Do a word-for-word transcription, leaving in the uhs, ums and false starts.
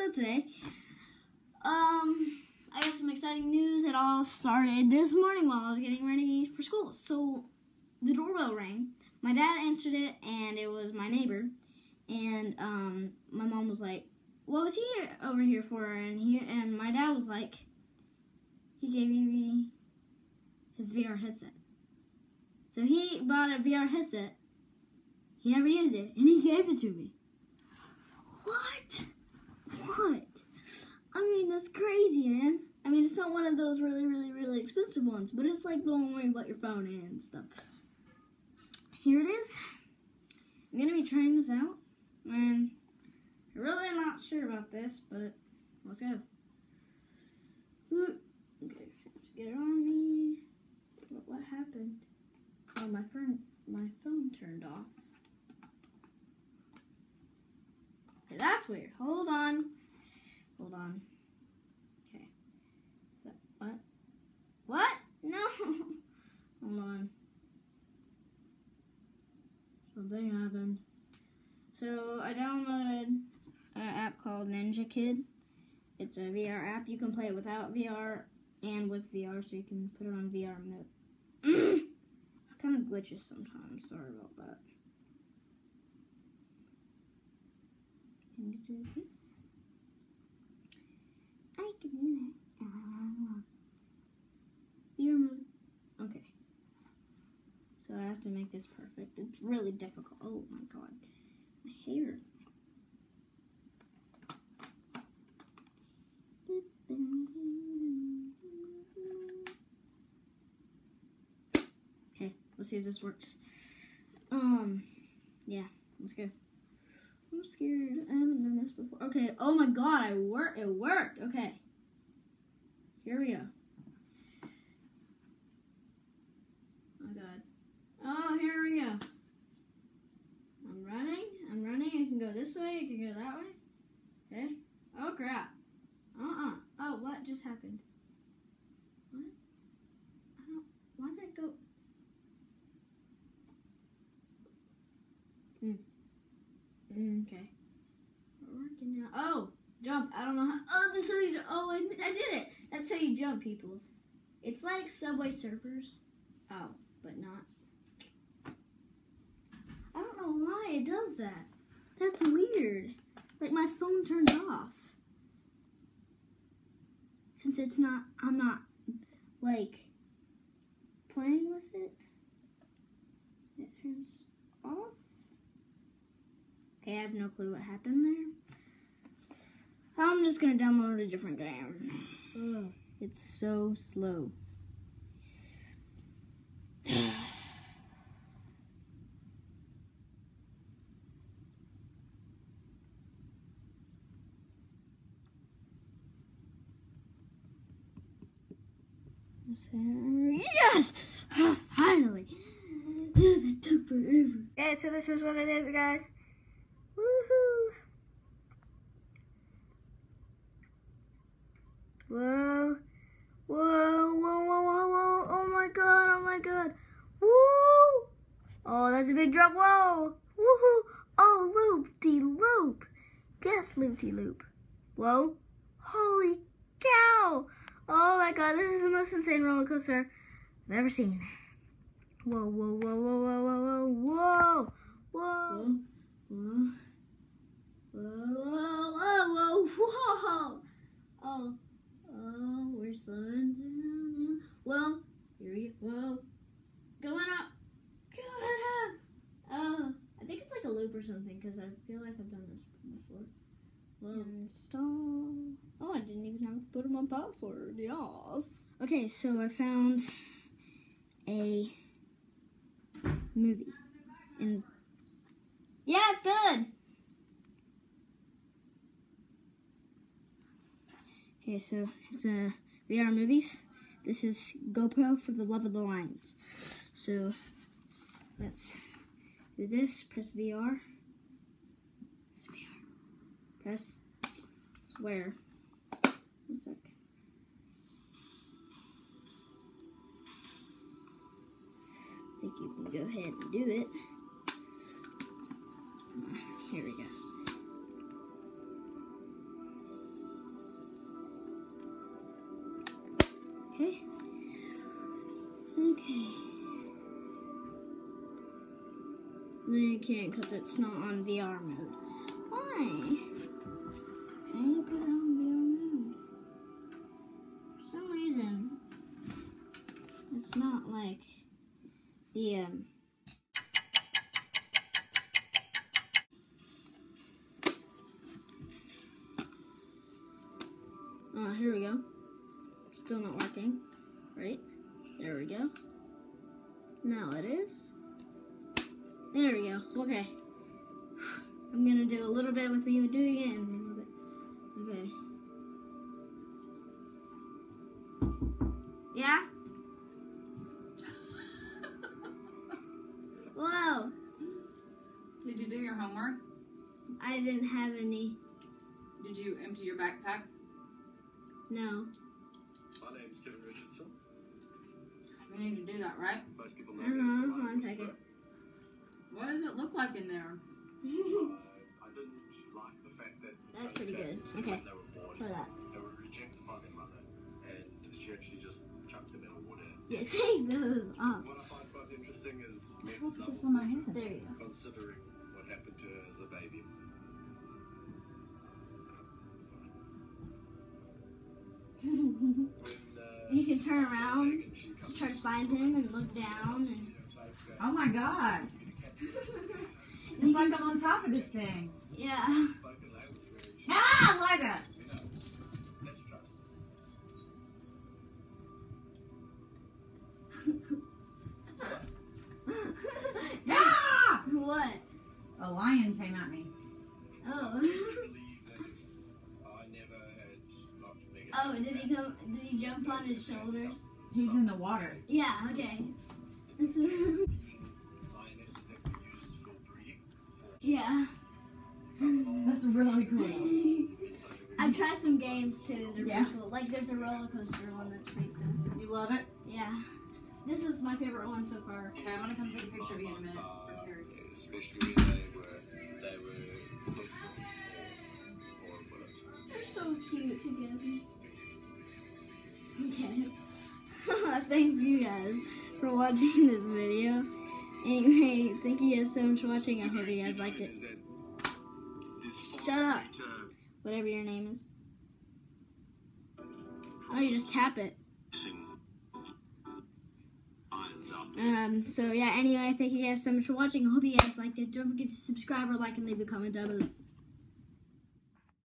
So today, um, I got some exciting news. It all started this morning while I was getting ready for school. So the doorbell rang. My dad answered it, and it was my neighbor. And um, my mom was like, "What was he over here for?" And he and my dad was like, "He gave me his V R headset." So he bought a V R headset. He never used it, and he gave it to me. What? What? I mean, that's crazy, man. I mean, it's not one of those really, really, really expensive ones, but it's like the one where you put your phone in and stuff. Here it is. I'm going to be trying this out, and I'm really not sure about this, but let's go. Okay, have to get it on me. What, what happened? Oh, my phone, my phone turned off. Okay, that's weird. Hold on. Hold on. Okay. That, what? What? No. Hold on. Something happened. So I downloaded an app called Ninja Kid. It's a V R app. You can play it without V R and with V R, so you can put it on V R mode. It kind of glitches sometimes. Sorry about that. Can you do this? I can do that. V R mode. Okay. So I have to make this perfect. It's really difficult. Oh my god. My hair. Okay, let's see if this works. Um, yeah, let's go. I'm scared. I haven't done this before. Okay. Oh my god, I work. It worked. Okay. Here we go. Oh my god. Oh, here we go. I'm running. I'm running. I can go this way. I can go that way. Okay. Oh crap. Uh-uh. Oh, what just happened? What? I don't. Why did it go? Hmm. Okay. We're working now. Oh, jump. I don't know how. Oh, this is how you. Oh, I, I did it. That's how you jump, peoples. It's like Subway Surfers. Oh, but not. I don't know why it does that. That's weird. Like my phone turns off. Since it's not, I'm not like playing with it. It turns off. Okay, I have no clue what happened there. I'm just gonna download a different game. Ugh, it's so slow. Yes! Finally! That took forever. Okay, so this is what it is, guys. Woohoo! Whoa. Whoa, whoa, whoa, whoa, whoa. Oh my god, oh my god. Woo! Oh, that's a big drop. Whoa! Woohoo! Oh, loop-de-loop. Yes, loop-de-loop. Whoa. Holy cow! Oh my god, this is the most insane roller coaster I've ever seen. Whoa, whoa, whoa, whoa, whoa, whoa, whoa, whoa, whoa, whoa, whoa, whoa, whoa, oh, oh, we're slowing down. Well, here we go. Whoa, going up, going up. Oh, I think it's like a loop or something because I feel like I've done this before. Whoa. Install. Oh, I didn't even have to put in my password. Yes. Okay, so I found a movie. And yeah, it's good. Okay, so it's a V R movies. This is GoPro for the Love of the Lions. So let's do this. Press V R. V R. Press. Swear. One sec. I think you can go ahead and do it. Here we go. Okay. No, you can't because it's not on V R mode. Why? I need to put it on V R mode. For some reason, it's not like the, um... Oh, here we go. Still not working. Right? There we go. Now it is. There we go. Okay. I'm gonna do a little bit with me doing it and a little bit. Okay. Yeah? Whoa. Did you do your homework? I didn't have any. Did you empty your backpack? No. My name's Kevin Richardson. We need to do that, right? Most people know Uh-huh, me as the one Lions second. Expert. What does it look like in there? Uh, I didn't like the fact that That's pretty good. when Okay. they were born, Try that. they were rejected by their mother, and she actually just chucked them in the water. Yeah, take those off. What I find quite interesting is Meg's I'll put love this on my head. There you go. considering what happened to her as a baby. When, uh, You can turn around, Megan, she comes try to find him, and look down, and Oh my god. you It's like can, I'm on top of this thing. yeah. spoken language where she, Ah, Liza! you know, let's trust. Ah! What? A lion came at me. Oh. Believe that if I never had knocked Megan Oh, did he come? Did he jump on his shoulders? He's in the water. Yeah. Okay. lionesses that were used for breeding. Yeah. That's really cool. I've tried some games too. They're Yeah. pretty cool. Like there's a roller coaster one that's pretty cool. You love it? Yeah. This is my favorite one so far. Okay, I'm gonna come take a picture of you in a minute. For Terry. Especially when they were they were close or or bullet. They're so cute together. Okay. Thanks you guys for watching this video. Anyway, thank you guys so much for watching. I hope you guys liked it. Shut up. Whatever your name is. Oh, you just tap it. Um, so yeah, anyway, thank you guys so much for watching. I hope you guys liked it. Don't forget to subscribe or like and leave a comment down below.